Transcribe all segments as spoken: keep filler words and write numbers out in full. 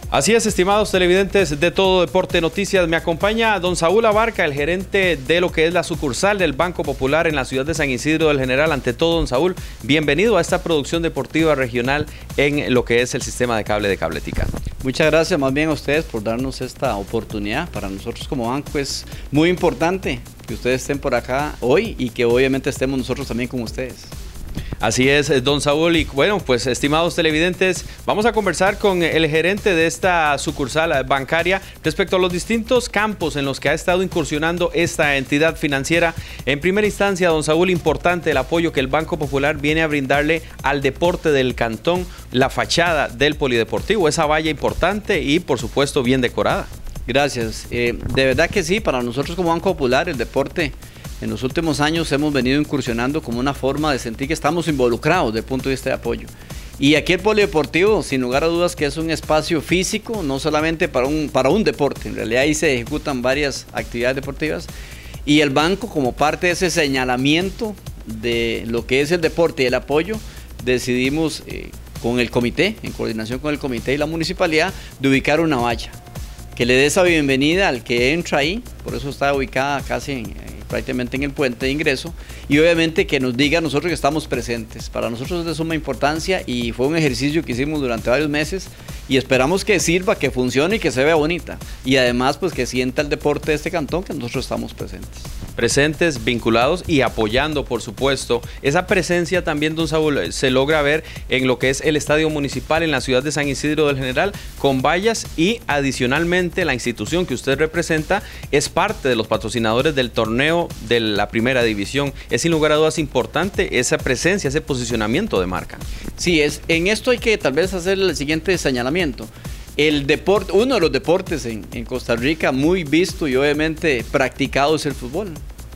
Así es, estimados televidentes de Todo Deporte Noticias, me acompaña don Saúl Abarca, el gerente de lo que es la sucursal del Banco Popular en la ciudad de San Isidro del General. Ante todo, don Saúl, bienvenido a esta producción deportiva regional en lo que es el sistema de cable de Cabletica. Muchas gracias más bien a ustedes por darnos esta oportunidad. Para nosotros como banco es muy importante que ustedes estén por acá hoy y que obviamente estemos nosotros también con ustedes. Así es, don Saúl, y bueno, pues estimados televidentes, vamos a conversar con el gerente de esta sucursal bancaria respecto a los distintos campos en los que ha estado incursionando esta entidad financiera. En primera instancia, don Saúl, importante el apoyo que el Banco Popular viene a brindarle al deporte del cantón, la fachada del polideportivo, esa valla importante y por supuesto bien decorada. Gracias, eh, de verdad que sí, para nosotros como Banco Popular el deporte en los últimos años hemos venido incursionando como una forma de sentir que estamos involucrados desde el punto de vista de apoyo. Y aquí el polideportivo, sin lugar a dudas, que es un espacio físico, no solamente para un, para un deporte, en realidad ahí se ejecutan varias actividades deportivas. Y el banco, como parte de ese señalamiento de lo que es el deporte y el apoyo, decidimos eh, con el comité, en coordinación con el comité y la municipalidad, de ubicar una valla que le dé esa bienvenida al que entra ahí, por eso está ubicada casi en prácticamente en el puente de ingreso, y obviamente que nos diga a nosotros que estamos presentes. Para nosotros es de suma importancia y fue un ejercicio que hicimos durante varios meses y esperamos que sirva, que funcione y que se vea bonita. Y además pues que sienta el deporte de este cantón que nosotros estamos presentes. Presentes, vinculados y apoyando, por supuesto. Esa presencia también, don Saúl, se logra ver en lo que es el estadio municipal en la ciudad de San Isidro del General, con vallas, y adicionalmente la institución que usted representa es parte de los patrocinadores del torneo de la primera división. Es sin lugar a dudas importante esa presencia, ese posicionamiento de marca. Sí, es, en esto hay que tal vez hacer el siguiente señalamiento. El deporte, uno de los deportes en, en Costa Rica muy visto y obviamente practicado es el fútbol.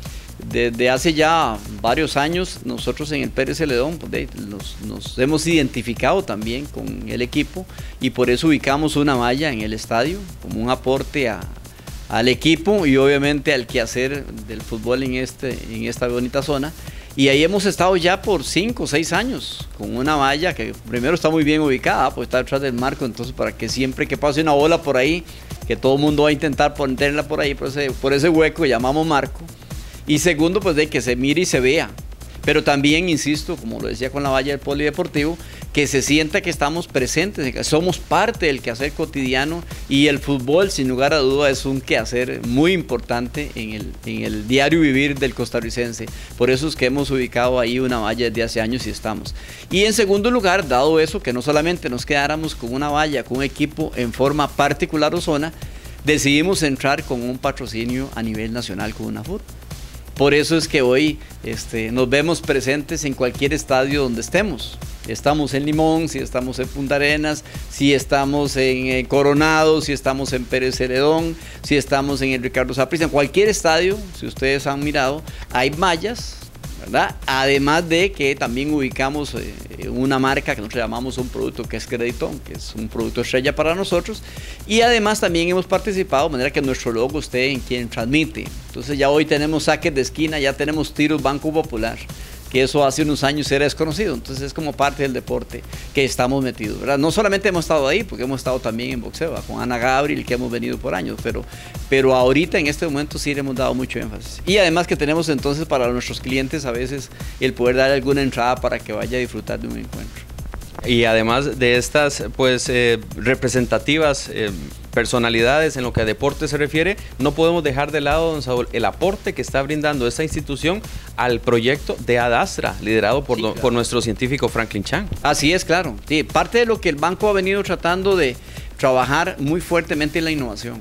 Desde hace ya varios años nosotros en el Pérez Celedón pues, nos, nos hemos identificado también con el equipo y por eso ubicamos una valla en el estadio como un aporte a, al equipo y obviamente al quehacer del fútbol en, este, en esta bonita zona. Y ahí hemos estado ya por cinco o seis años con una valla que primero está muy bien ubicada, pues está detrás del marco, entonces para que siempre que pase una bola por ahí, que todo el mundo va a intentar ponerla por ahí, por ese, por ese hueco que llamamos marco. Y segundo, pues de que se mire y se vea. Pero también, insisto, como lo decía con la valla del polideportivo, que se sienta que estamos presentes, que somos parte del quehacer cotidiano y el fútbol, sin lugar a duda, es un quehacer muy importante en el, en el diario vivir del costarricense. Por eso es que hemos ubicado ahí una valla desde hace años y estamos. Y en segundo lugar, dado eso, que no solamente nos quedáramos con una valla, con un equipo en forma particular o zona, decidimos entrar con un patrocinio a nivel nacional con UNAFUT. Por eso es que hoy este, nos vemos presentes en cualquier estadio donde estemos. Estamos en Limón, si estamos en Punta Arenas, si estamos en eh, Coronado, si estamos en Pérez Celedón, si estamos en el Ricardo Saprissa. En cualquier estadio, si ustedes han mirado, hay mallas, ¿verdad? Además de que también ubicamos eh, una marca que nosotros llamamos un producto que es Creditón, que es un producto estrella para nosotros. Y además también hemos participado de manera que nuestro logo esté en quien transmite. Entonces ya hoy tenemos saques de esquina, ya tenemos tiros Banco Popular, que eso hace unos años era desconocido. Entonces es como parte del deporte que estamos metidos, ¿verdad? No solamente hemos estado ahí, porque hemos estado también en boxeo, ¿verdad? Con Ana Gabriel, que hemos venido por años, pero, pero ahorita en este momento sí le hemos dado mucho énfasis. Y además que tenemos entonces para nuestros clientes a veces el poder dar alguna entrada para que vaya a disfrutar de un encuentro. Y además de estas pues eh, representativas eh, personalidades en lo que a deporte se refiere, no podemos dejar de lado, don Saúl, el aporte que está brindando esta institución al proyecto de Adastra, liderado por, sí, claro. por nuestro científico Franklin Chan. Así es, claro. Sí, parte de lo que el banco ha venido tratando de trabajar muy fuertemente en la innovación.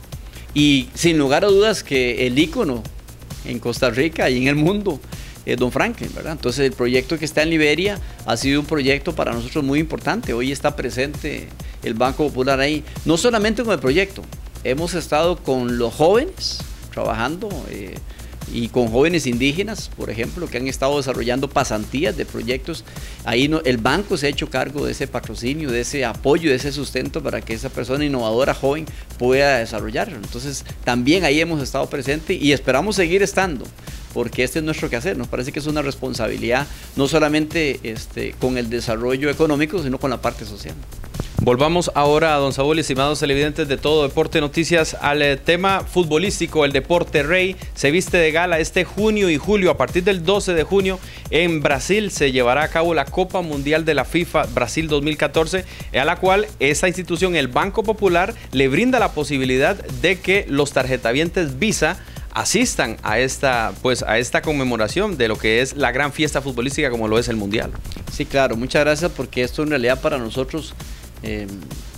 Y sin lugar a dudas que el ícono en Costa Rica y en el mundo Eh, don Franklin, ¿verdad? Entonces el proyecto que está en Liberia ha sido un proyecto para nosotros muy importante. Hoy está presente el Banco Popular ahí, no solamente con el proyecto, hemos estado con los jóvenes trabajando eh, y con jóvenes indígenas, por ejemplo, que han estado desarrollando pasantías de proyectos. Ahí no, el banco se ha hecho cargo de ese patrocinio, de ese apoyo, de ese sustento para que esa persona innovadora joven pueda desarrollarlo. Entonces también ahí hemos estado presentes y esperamos seguir estando, porque este es nuestro quehacer. Nos parece que es una responsabilidad no solamente este, con el desarrollo económico, sino con la parte social. Volvamos ahora, don Saúl, estimados televidentes de Todo Deporte Noticias, al eh, tema futbolístico. El deporte rey se viste de gala este junio y julio. A partir del doce de junio en Brasil se llevará a cabo la Copa Mundial de la FIFA Brasil dos mil catorce, a la cual esta institución, el Banco Popular, le brinda la posibilidad de que los tarjetavientes Visa asistan a esta, pues, a esta conmemoración de lo que es la gran fiesta futbolística como lo es el Mundial. Sí, claro, muchas gracias, porque esto en realidad para nosotros Eh,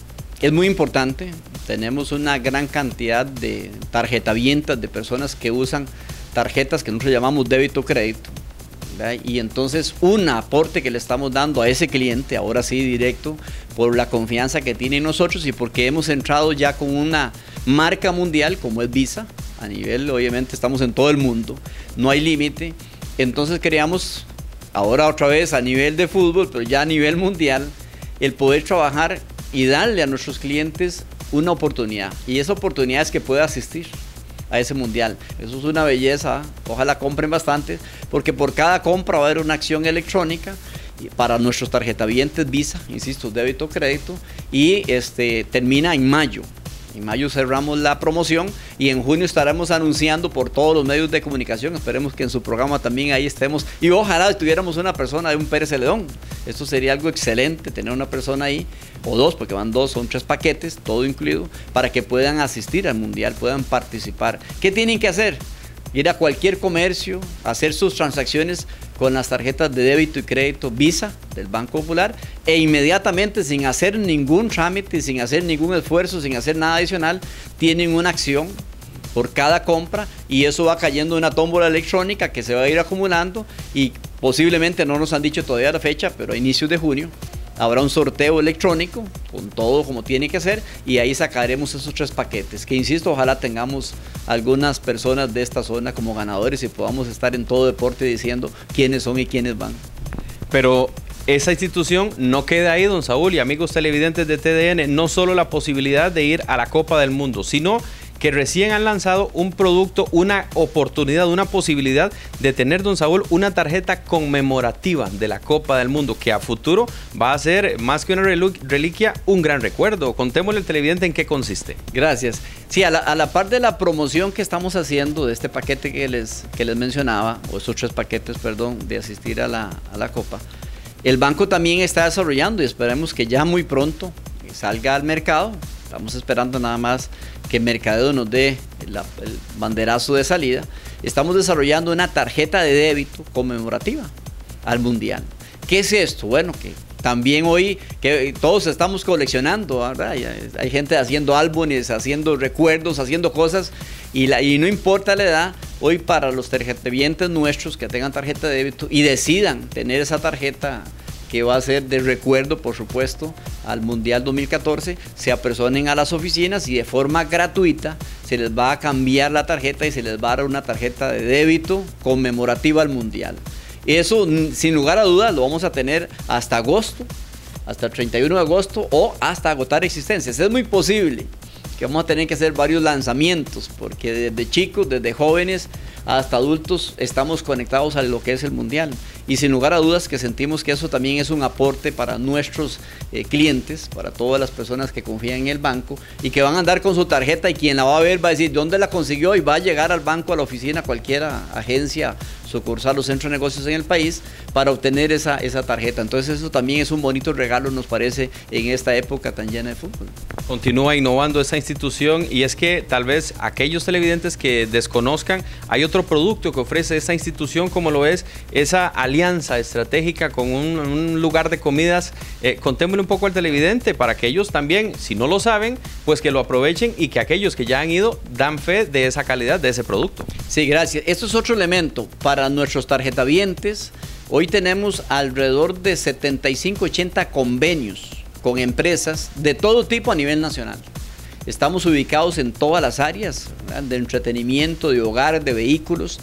es muy importante. Tenemos una gran cantidad de tarjetavientas, de personas que usan tarjetas que nosotros llamamos débito crédito, ¿verdad? Y entonces un aporte que le estamos dando a ese cliente, ahora sí directo, por la confianza que tiene en nosotros y porque hemos entrado ya con una marca mundial como es Visa, a nivel, obviamente estamos en todo el mundo, no hay límite. Entonces queríamos ahora otra vez a nivel de fútbol, pero ya a nivel mundial, el poder trabajar y darle a nuestros clientes una oportunidad, y esa oportunidad es que pueda asistir a ese mundial. Eso es una belleza, ojalá compren bastante, porque por cada compra va a haber una acción electrónica para nuestros tarjetavientes Visa, insisto, débito, crédito, y este, termina en mayo. En mayo cerramos la promoción y en junio estaremos anunciando por todos los medios de comunicación. Esperemos que en su programa también ahí estemos. Y ojalá tuviéramos una persona de un Pérez Celedón. Esto sería algo excelente, tener una persona ahí, o dos, porque van dos, son tres paquetes, todo incluido, para que puedan asistir al Mundial, puedan participar. ¿Qué tienen que hacer? Ir a cualquier comercio, hacer sus transacciones con las tarjetas de débito y crédito Visa del Banco Popular, e inmediatamente, sin hacer ningún trámite, sin hacer ningún esfuerzo, sin hacer nada adicional, tienen una acción por cada compra, y eso va cayendo en una tómbola electrónica que se va a ir acumulando, y posiblemente, no nos han dicho todavía la fecha, pero a inicios de junio habrá un sorteo electrónico con todo como tiene que ser, y ahí sacaremos esos tres paquetes, que insisto, ojalá tengamos algunas personas de esta zona como ganadores y podamos estar en Todo Deporte diciendo quiénes son y quiénes van. Pero esa institución no queda ahí, don Saúl, y amigos televidentes de T D N, no solo la posibilidad de ir a la Copa del Mundo, sino que recién han lanzado un producto, una oportunidad, una posibilidad de tener, don Saúl, una tarjeta conmemorativa de la Copa del Mundo, que a futuro va a ser, más que una reliquia, un gran recuerdo. Contémosle al televidente en qué consiste. Gracias. Sí, a la, a la par de la promoción que estamos haciendo de este paquete que les, que les mencionaba, o esos tres paquetes, perdón, de asistir a la, a la Copa, el banco también está desarrollando, y esperemos que ya muy pronto salga al mercado. Estamos esperando nada más que Mercadeo nos dé la, el banderazo de salida. Estamos desarrollando una tarjeta de débito conmemorativa al Mundial. ¿Qué es esto? Bueno, que también hoy que todos estamos coleccionando, ¿verdad? Hay, hay gente haciendo álbumes, haciendo recuerdos, haciendo cosas, y, la, y no importa la edad, hoy para los tarjetavientes nuestros que tengan tarjeta de débito y decidan tener esa tarjeta que va a ser de recuerdo, por supuesto, al Mundial dos mil catorce, se apersonen a las oficinas y de forma gratuita se les va a cambiar la tarjeta y se les va a dar una tarjeta de débito conmemorativa al Mundial. Eso, sin lugar a dudas, lo vamos a tener hasta agosto, hasta el treinta y uno de agosto, o hasta agotar existencias. Es muy posible que vamos a tener que hacer varios lanzamientos, porque desde chicos, desde jóvenes hasta adultos estamos conectados a lo que es el Mundial, y sin lugar a dudas que sentimos que eso también es un aporte para nuestros eh, clientes, para todas las personas que confían en el banco y que van a andar con su tarjeta, y quien la va a ver va a decir dónde la consiguió, y va a llegar al banco, a la oficina, cualquier agencia, sucursal o centro de negocios en el país para obtener esa, esa tarjeta. Entonces eso también es un bonito regalo, nos parece, en esta época tan llena de fútbol. Continúa innovando esta institución, y es que tal vez aquellos televidentes que desconozcan, hay otro producto que ofrece esta institución, como lo es esa alianza estratégica con un, un lugar de comidas. Eh, contémosle un poco al televidente para que ellos también, si no lo saben, pues que lo aprovechen, y que aquellos que ya han ido dan fe de esa calidad de ese producto. Sí, gracias. Esto es otro elemento para nuestros tarjetavientes. Hoy tenemos alrededor de setenta y cinco, ochenta convenios con empresas de todo tipo a nivel nacional. Estamos ubicados en todas las áreas, ¿verdad?, de entretenimiento, de hogar, de vehículos,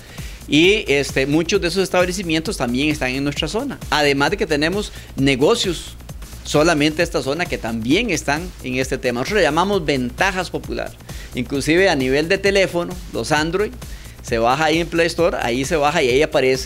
y este, muchos de esos establecimientos también están en nuestra zona. Además de que tenemos negocios solamente esta zona que también están en este tema. Nosotros le llamamos ventajas popular. Inclusive a nivel de teléfono, los Android, se baja ahí en Play Store, ahí se baja y ahí aparece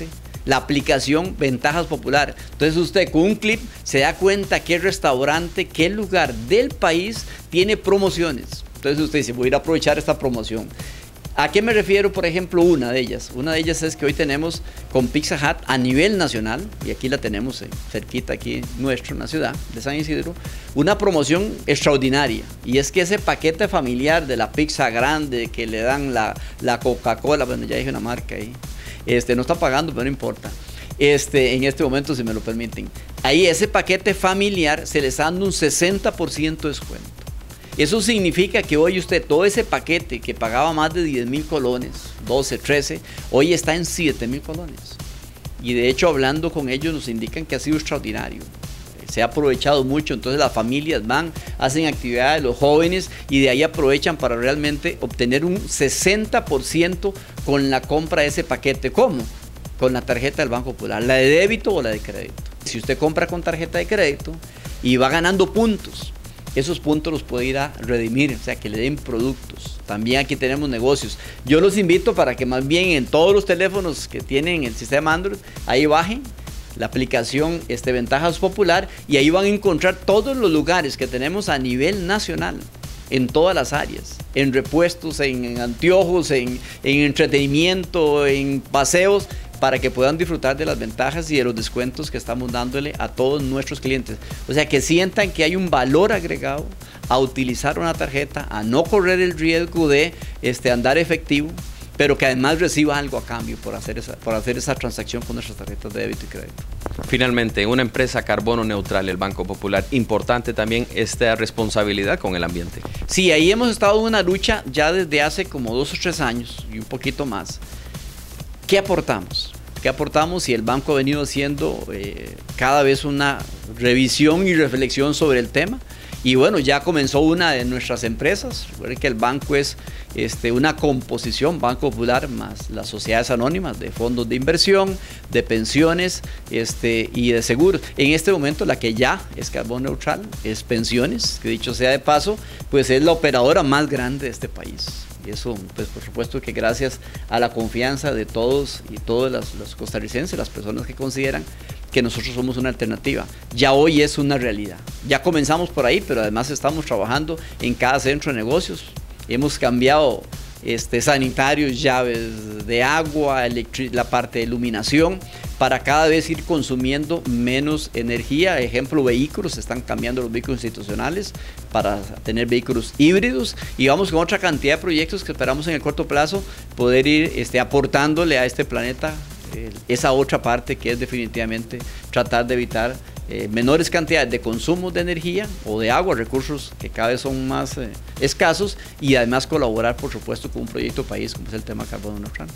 la aplicación Ventajas Popular. Entonces usted con un clip se da cuenta qué restaurante, qué lugar del país tiene promociones. Entonces usted dice, voy a ir a aprovechar esta promoción. ¿A qué me refiero? Por ejemplo, una de ellas. Una de ellas es que hoy tenemos con Pizza Hut a nivel nacional, y aquí la tenemos eh, cerquita, aquí nuestro, en la ciudad de San Isidro, una promoción extraordinaria. Y es que ese paquete familiar de la pizza grande que le dan la, la Coca-Cola, bueno, ya dije una marca ahí, este, no está pagando, pero no importa. Este, en este momento, si me lo permiten. Ahí ese paquete familiar se le está dando un sesenta por ciento de descuento. Eso significa que hoy usted, todo ese paquete que pagaba más de diez mil colones, doce, trece, hoy está en siete mil colones. Y de hecho, hablando con ellos, nos indican que ha sido extraordinario. Se ha aprovechado mucho, entonces las familias van, hacen actividades, los jóvenes, y de ahí aprovechan para realmente obtener un sesenta por ciento con la compra de ese paquete. ¿Cómo? Con la tarjeta del Banco Popular, la de débito o la de crédito. Si usted compra con tarjeta de crédito y va ganando puntos, esos puntos los puede ir a redimir, o sea, que le den productos. También aquí tenemos negocios. Yo los invito para que más bien en todos los teléfonos que tienen el sistema Android, ahí bajen la aplicación este, Ventajas Popular, y ahí van a encontrar todos los lugares que tenemos a nivel nacional, en todas las áreas, en repuestos, en, en anteojos, en, en entretenimiento, en paseos, para que puedan disfrutar de las ventajas y de los descuentos que estamos dándole a todos nuestros clientes. O sea, que sientan que hay un valor agregado a utilizar una tarjeta, a no correr el riesgo de este, andar efectivo, pero que además reciba algo a cambio por hacer esa, por hacer esa transacción con nuestras tarjetas de débito y crédito. Finalmente, una empresa carbono neutral, el Banco Popular, importante también esta responsabilidad con el ambiente. Sí, ahí hemos estado en una lucha ya desde hace como dos o tres años y un poquito más. ¿Qué aportamos? ¿Qué aportamos? Y el banco ha venido haciendo eh, cada vez una revisión y reflexión sobre el tema. Y bueno, ya comenzó una de nuestras empresas. Recuerden que el banco es este, una composición, Banco Popular más las sociedades anónimas de fondos de inversión, de pensiones este, y de seguros. En este momento la que ya es carbono neutral es Pensiones, que dicho sea de paso, pues es la operadora más grande de este país. Y eso, pues por supuesto que gracias a la confianza de todos y todos los, los costarricenses, las personas que consideran que nosotros somos una alternativa. Ya hoy es una realidad. Ya comenzamos por ahí, pero además estamos trabajando en cada centro de negocios. Hemos cambiado este, sanitarios, llaves de agua, la parte de iluminación, para cada vez ir consumiendo menos energía. Ejemplo, vehículos, están cambiando los vehículos institucionales para tener vehículos híbridos, y vamos con otra cantidad de proyectos que esperamos en el corto plazo poder ir este, aportándole a este planeta eh, esa otra parte, que es definitivamente tratar de evitar eh, menores cantidades de consumo de energía o de agua, recursos que cada vez son más eh, escasos, y además colaborar, por supuesto, con un proyecto país como es el tema carbono neutral.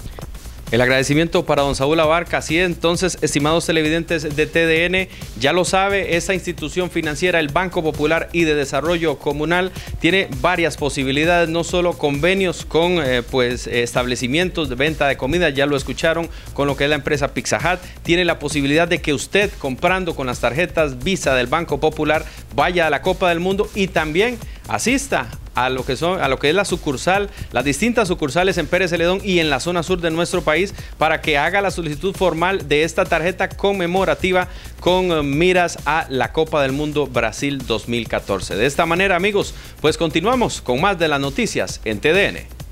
El agradecimiento para don Saúl Abarca. Así entonces, estimados televidentes de T D N, ya lo sabe, esta institución financiera, el Banco Popular y de Desarrollo Comunal, tiene varias posibilidades, no solo convenios con eh, pues, establecimientos de venta de comida, ya lo escucharon, con lo que es la empresa Pizza Hut. Tiene la posibilidad de que usted, comprando con las tarjetas Visa del Banco Popular, vaya a la Copa del Mundo y también asista a lo que son, a lo que es la sucursal, las distintas sucursales en Pérez Celedón y en la zona sur de nuestro país, para que haga la solicitud formal de esta tarjeta conmemorativa con miras a la Copa del Mundo Brasil dos mil catorce. De esta manera, amigos, pues continuamos con más de las noticias en T D N.